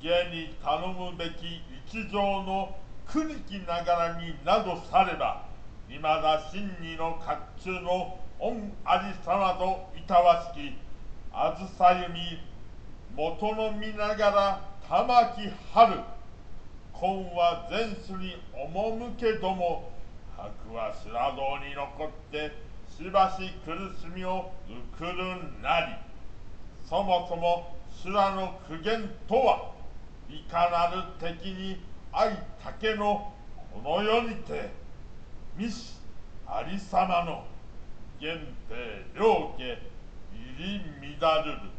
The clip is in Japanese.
家に頼むべき一条の国木ながらになどされば、いまだ真にの甲冑の御ありさまといたわしき、あずさゆみ、元の見ながら玉木春、今は前首に赴けども、白は修羅道に残ってしばし苦しみをうくるなり、そもそも修羅の苦言とは、いかなる敵に相竹のこの世にて、未しありさまの源平両家入り乱るる。